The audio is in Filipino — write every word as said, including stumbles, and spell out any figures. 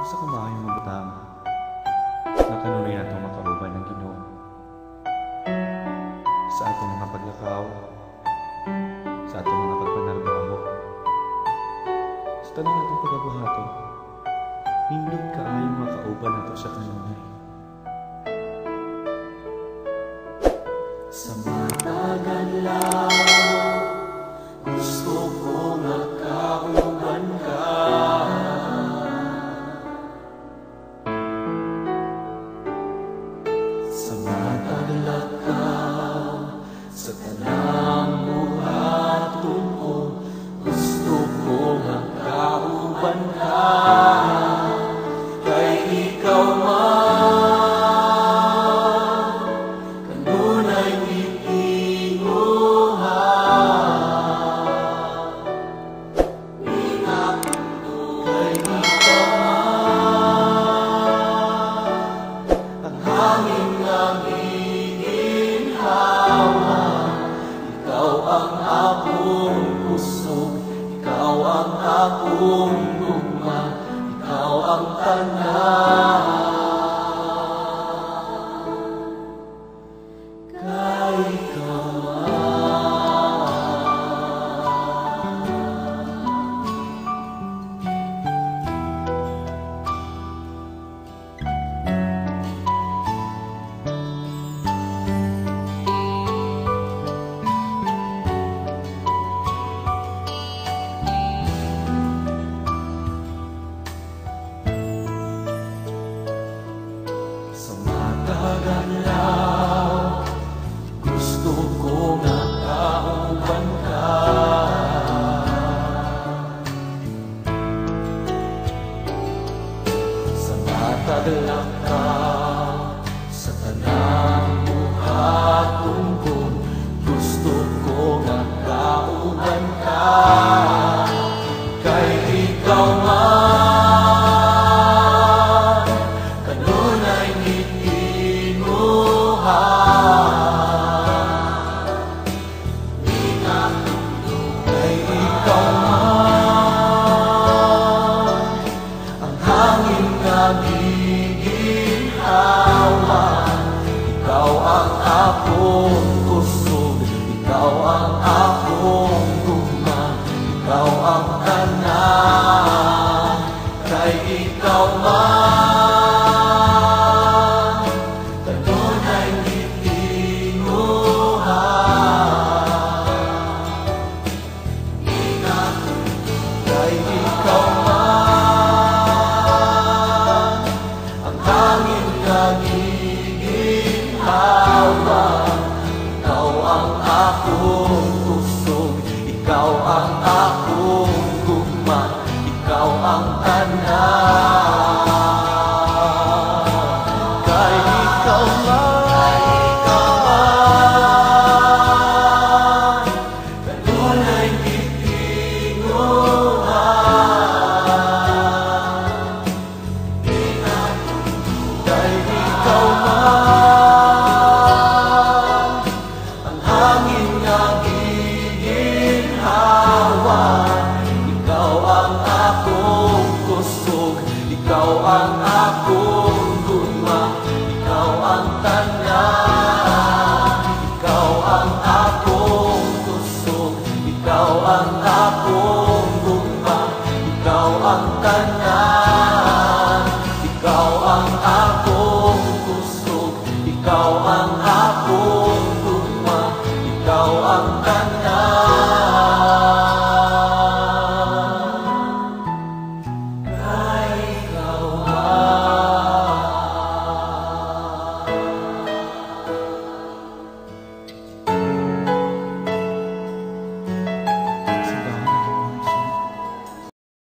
Sa kumayong mga butang na kanunay natong makauban ng Ginoo sa atong mga paglakaw, sa atong mga pagpanarbaho, sa tanong natong pagabuhato, nindot kaayong makauban nato sa kanunay. Sa matagal lang gusto ko makauban ka. Sa matalakaw, sa tanang buhaton ko, gusto ko magkauban ka. Kay ikaw man, kanunay itinguhan. Inapundo kay ikaw man, ang hangin akong puso, ikaw ang akong gugma, ikaw ang tanan. Kay ikaw galaw, gusto ko nga kauban ka. Sa matalakaw, sa tanang buhaton ko, gusto ko nga kauban ka. Kay ikaw man, kanunay ikaw ang akong kusog, ikaw ang akong gugma, ikaw ang tanan. Kay ikaw man, kanunay itinguhan. Kay ikaw man, ang hangin nagiginawa. Ikaw ang akong kusog, ikaw ang akong gugma, ikaw ang tanan. Kay ikaw man, kanunay itinguhan. Kay ikaw man, ang hangin nagiginhawa.